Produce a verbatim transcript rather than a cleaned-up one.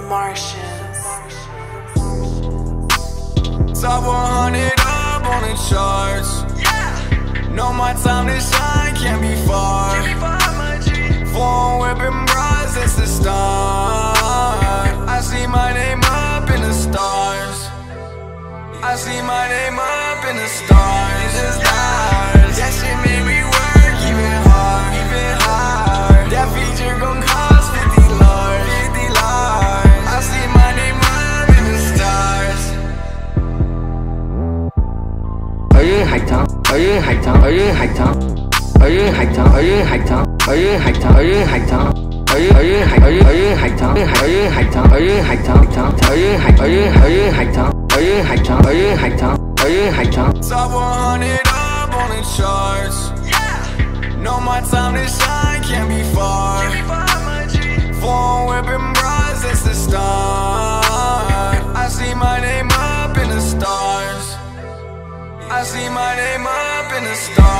Martians. Top one hundred up on the charts. Know my time to shine can't be far. Phone whipping bras, that's the start. I see my name up in the stars. I see my name up in the stars. It's stars. That shit made me work even hard, even hard. That feature gon' cost fifty lars, fifty lars. I see my name up in the stars. Are you high town? Are you high town? Are you high town? Are you high town? Are you high town? Are you high town? Are you high town? Are you are you high are you are you high town? Are you high town? Are you high town? Are you high are you are you high town? Are you high town? Are you high town? Are you high town? Top one hundred up on the charts. Know my time to shine can't be far. Phone whipping bras, that's the start. I see my name up in the stars. I see my name up in the stars.